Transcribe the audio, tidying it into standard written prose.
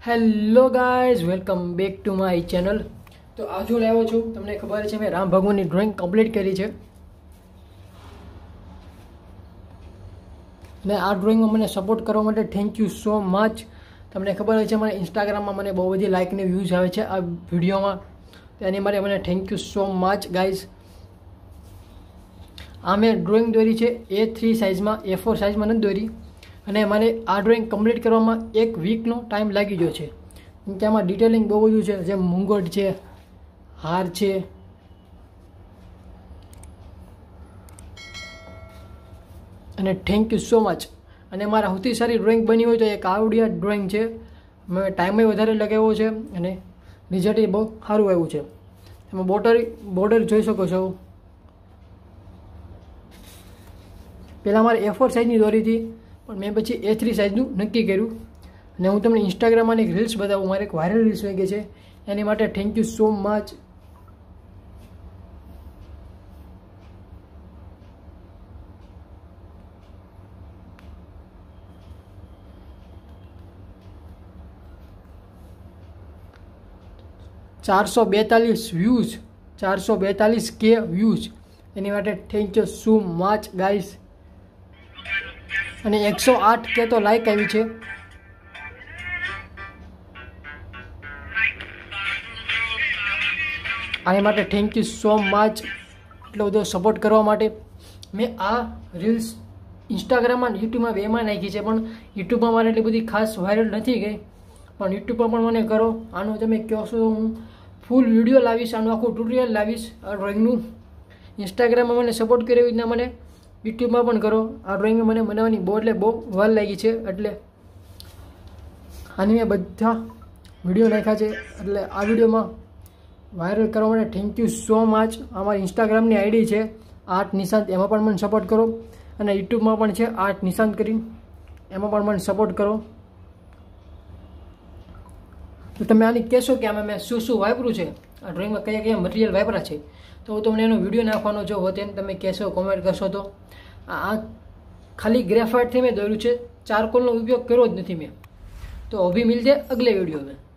Hello guys, welcome back to my channel. તો आज હું લાવ્યો છું, તમને ખબર છે મેં રામ ભગવાનની ડ્રોઈંગ કમ્પ્લીટ કરી છે અને આ ડ્રોઈંગમાં મને સપોર્ટ કરવા માટે થેન્ક યુ સો મચ। તમને ખબર છે મને ઇન્સ્ટાગ્રામમાં મને બહુ બધી લાઇક ને વ્યૂઝ આવે છે આ વિડીયોમાં, તેની માટે મને thank you so much guys. આ મેં ડ્રોઈંગ દોરી છે A3 સાઇઝમાં, A4 સાઇઝમાં નથી દોરી અને મને આ ડ્રોઈંગ કમ્પ્લીટ કરવામાં 1 વીકનો ટાઈમ લાગી ગયો છે, કેમ કે આમાં ડિટેલિંગ બહુ બધું છે, જેમ મુંગટ છે, હાર છે, અને થેન્ક યુ સો મચ। અને મારા સૌથી સારી ડ્રોઈંગ બની હોય તો એક આવડિયા ડ્રોઈંગ છે, મેં ટાઈમે વધારે લગાવ્યો છે અને રિઝલ્ટ બહુ સારું આવ્યું છે। એમાં બોર્ડર જોઈ શકો છો। પહેલાં મારે A4 સાઇઝની દોરી હતી, પણ મેં પછી A3 સાઇઝનું નક્કી કર્યું અને હું તમને ઇન્સ્ટાગ્રામમાં એક રીલ્સ બતાવું, મારે એક વાયરલ રીલ્સ વહી ગઈ છે, એની માટે thank you so much. .442 442K views, એની માટે thank you so much guys. અને 108K તો લાઈક આવી છે। આની માટે થેન્ક યુ સો મચ, એટલો બધો સપોર્ટ કરવા માટે। મેં આ રીલ્સ ઇન્સ્ટાગ્રામમાં યુટ્યુબમાં બેમાં નાખી છે, પણ યુટ્યુબમાં મારે એટલી બધી ખાસ વાયરલ નથી ગઈ, પણ યુટ્યુબમાં પણ મને કરો। આનું તમે કહો છો હું ફૂલ વિડીયો લાવીશ, આનું આખું ટ્યુટોરિયલ લાવીશ આ ડ્રોઈંગનું। ઇન્સ્ટાગ્રામમાં મને સપોર્ટ કર્યો એવી રીતના મને યુટ્યુબમાં પણ કરો। આ ડ્રોઈંગ મને બનાવવાની બહુ વાર લાગી છે, એટલે આની મેં બધા વિડીયો નાખ્યા છે, એટલે આ વિડીયોમાં વાયરલ કરવા માટે થેન્ક યુ સો મચ। અમારી ઇન્સ્ટાગ્રામની આઈડી છે આર્ટ નિશાંત, એમાં પણ મને સપોર્ટ કરો, અને યુટ્યુબમાં પણ છે આર્ટ નિશાંત કરીને, એમાં પણ મને સપોર્ટ કરો। તો તમે આની કહેશો કે આમાં મેં શું વાપર્યું છે, આ ડ્રોઈંગમાં કયા મટીરિયલ વાપર્યા છે, તો હું તમને એનો વિડીયો નાખવાનો જો હોતે તમે કહેશો, કોમેન્ટ કરશો તો। આ ખાલી ગ્રેફાઇટથી મેં દોર્યું છે, ચારકોલનો ઉપયોગ કર્યો જ નથી મેં। તો અભી મિલતે અગલે वीडियो में।